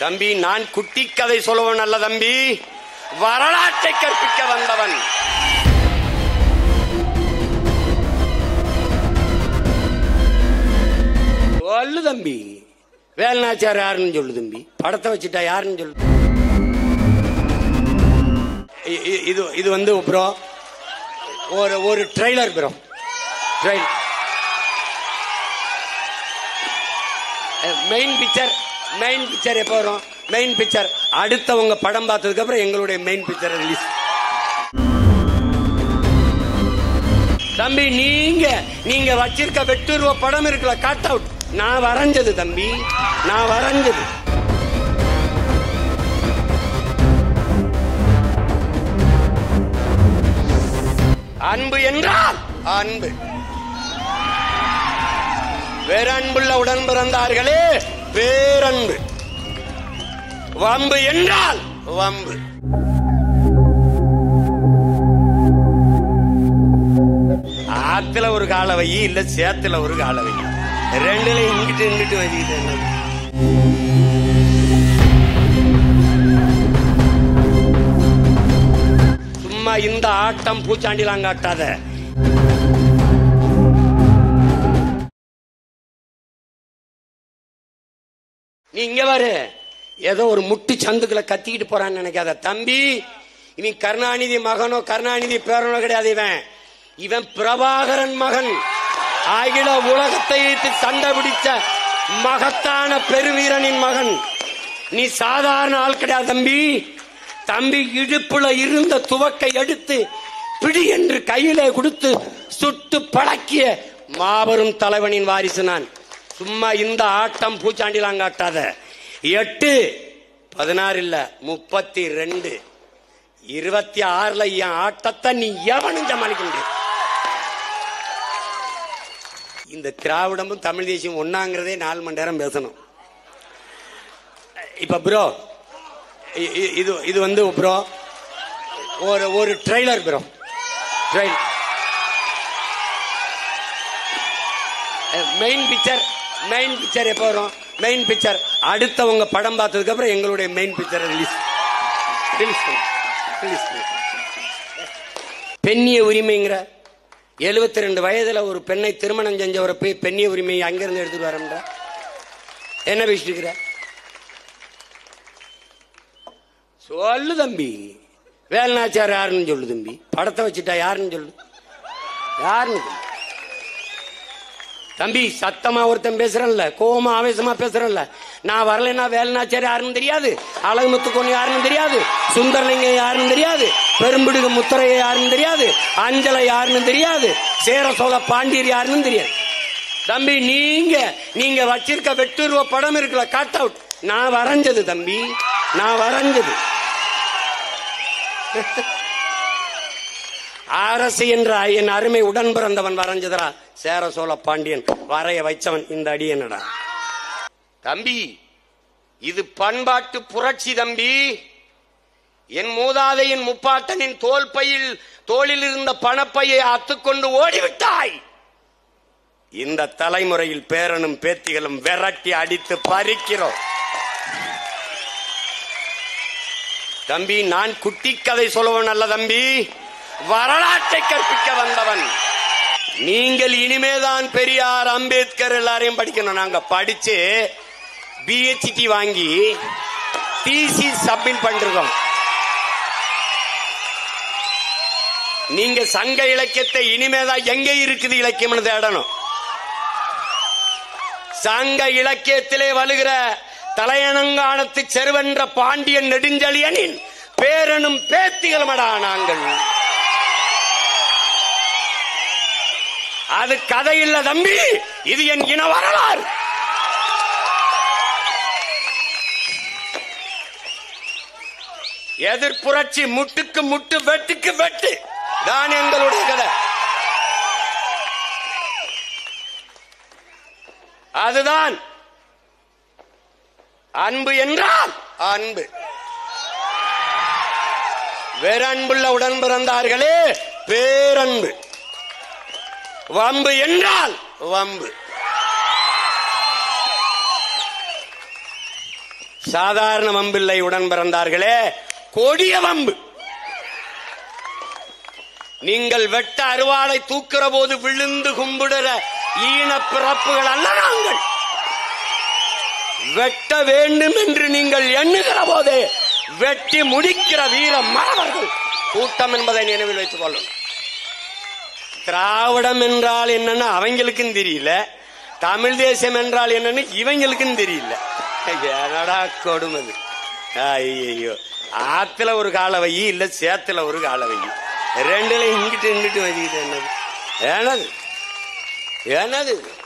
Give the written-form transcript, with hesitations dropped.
தம்பி, நான் குட்டி கதை சொல்லுவன் அல்ல தம்பி, வரலாற்றை கற்பிக்க வந்தவன். சொல்லு தம்பி, வேல்நாச்சியார் யாருன்னு சொல்லு தம்பி, படத்தை வச்சுட்டா யாருன்னு சொல்லு. இது வந்து ப்ரோ ஒரு ட்ரெய்லர் ப்ரோ, மெயின் பிக்சர் எப்போ வரும்? மெயின் பிக்சர் அடுத்தவங்க படம் பார்த்ததுக்கு அப்புறம் எங்களுடைய மெயின் பிக்சர் ரிலீஸ். தம்பி, நீங்க வச்சிருக்க வெட்டுருவ படம் இருக்குல்ல, கட் அவுட், நான் வரைஞ்சது தம்பி, நான் வரைஞ்சது. அன்பு என்றால் அன்பு, வேற அன்புள்ள உடன் பிறந்தார்களே பேரன்பு. வம்பு என்றால் வம்பு. ஆத்துல ஒரு கால வை, இல்ல சேத்துல ஒரு கால வை, ரெண்டுல இங்கிட்டு வச்சுக்கிட்டு சும்மா இந்த ஆட்டம் பூச்சாண்டிலாம் காட்டாத. நீ இங்க பாரு, ஏதோ ஒரு முட்டி சந்துக்களை கத்திக்கிட்டு போறான்னு நினைக்காத தம்பி. இவன் கருணாநிதி மகனோ கருணாநிதி பேரனோ கிடையாது. இவன் பிரபாகரன் மகன், அகில உலகத்தை வைத்து சண்டை பிடிச்ச மகத்தான பெருவீரனின் மகன். நீ சாதாரண ஆள் கிடையாது தம்பி. தம்பி இடுப்புல இருந்த துவக்கை எடுத்து பிடி என்று கையிலே கொடுத்து சுட்டு பழக்கிய மாபெரும் தலைவனின் வாரிசு நான். சும்மா இந்த ஆட்டம் பூச்சாண்டிலாம் காட்டாத. 8, 16 இல்ல 32, 26 என் ஆட்டத்தை நீ எவனும் சமாளிக்க முடியும். இந்த திராவிடமும் தமிழ் தேசியம் ஒன்னாங்கிறதே 4 மணி நேரம் பேசணும். இப்ப ப்ரோ இது வந்து ப்ரோ ஒரு ட்ரெய்லர் ப்ரோ, மெயின் பிக்சர் எப்போ வரும்? மெயின் பிக்சர் அடுத்தவங்க படம் பார்த்ததுக்கு அப்புறம் எங்களுடைய மெயின் பிக்சர் ரிலீஸ். பெண்ணிய உரிமைங்கிற 72 வயதுல ஒரு பெண்ணை திருமணம் செஞ்சவரை போய் பெண்ணிய உரிமையை அங்கிருந்து எடுத்துட்டு வரன்ற என்ன பேசிட்டு? சொல்லு தம்பி, வேல்நாச்சியார் யாருன்னு சொல்லு தம்பி, படத்தை வச்சுட்டா யாருன்னு சொல்லு, யாருன்னு சொல்லு தம்பி. சத்தமா ஒருத்தன் பேசுறேன்ல, கோவமா ஆவேசமா பேசுறேன்ல, நான் வரலைன்னா வேல்நாச்சியார் யாருன்னு தெரியாது, அழகுமுத்துக்கொண்டு யாருன்னு தெரியாது, சுந்தரலிங்கம் யாருன்னு தெரியாது, பெரும்பிடுகு முத்துரைய யாருன்னு தெரியாது, அஞ்சலை யாருன்னு தெரியாது, சேர சோழ பாண்டியர் யாருன்னு தெரியாது. தம்பி, நீங்க வச்சிருக்க வெட்டுருவ படம் இருக்குல்ல, கட் அவுட், நான் வரைஞ்சது தம்பி, நான் வரைஞ்சது. அரசு என்ற என் அருமை உடன் பிறந்தவன் வரைஞ்சதரா, சேர சோழ பாண்டியன் வரைய வைச்சவன் இந்த அடியனடா தம்பி. இது பண்பாட்டு புரட்சி தம்பி. என் மூதாதையின் முப்பாட்டனின் தோளில் இருந்த பணப்பையை அத்துக்கொண்டு ஓடிவிட்டாய். இந்த தலைமுறையில் பேரனும் பேத்திகளும் விரட்டி அடித்து பறிக்கிறோம் தம்பி. நான் குட்டி கதை சொல்லுவன் அல்ல தம்பி, வரலாற்றை கற்பிக்க வந்தவன். நீங்கள் இனிமேதான் பெரியார், அம்பேத்கர் எல்லாரையும் படிக்கணும். நாங்க படிச்சு PhD வாங்கி தீசிஸ் சப்மிட் பண்ணிருக்கோம். நீங்க சங்க இலக்கியத்தை இனிமேதான் எங்க இருக்குது இலக்கியம்னு தேடணும். சங்க இலக்கியத்திலே வலுகிற தலையணங்கானத்து செருவென்ற பாண்டியன் நெடுஞ்செழியனின் பேரனும் பேத்திகளுமடா நாங்கள். அது கதை இல்ல தம்பி, இது என் இன வரலாறு. எதிர்ப்புரட்சி, முட்டுக்கு முட்டு, வெட்டுக்கு வெட்டு தான் எங்களுடைய கதை. அதுதான் அன்பு என்றால் அன்பு, வேற அன்புள்ள உடன் பிறந்தார்களே பேரன்பு. வம்பு என்றால் வம்பு. சாதாரண வம்பில்லை உடன் பிறந்தார்களே, கொடிய வம்பு. நீங்கள் வெட்ட அருவாளை தூக்குற போது விழுந்து கும்பிடுற ஈன பிறப்புகள் அல்ல நாங்கள். வெட்ட வேண்டும் என்று நீங்கள் எண்ணுகிற போதே வெட்டி முடிக்கிற வீர மாணவர்கள் கூட்டம் என்பதை நினைவில் வைத்துக் கொள்ளும். திராவிடம் என்றால் என்னன்னு அவங்களுக்கும் தெரியல, தமிழ் தேசம் என்றால் என்னன்னு இவங்களுக்கும் தெரியல. என்னடா கொடுமது. ஐயோ, ஆத்துல ஒரு கால வை, இல்ல சேத்துல ஒரு கால வை, ரெண்டுல இங்கிட்டு இங்கிட்டு வச்சுக்கிட்டு என்னது என்னது என்னது